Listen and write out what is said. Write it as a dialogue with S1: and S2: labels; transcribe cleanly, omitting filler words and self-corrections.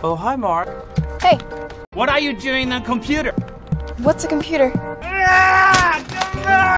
S1: Oh, hi, Mark.
S2: Hey,
S3: What are you doing on computer?
S2: what's a computer?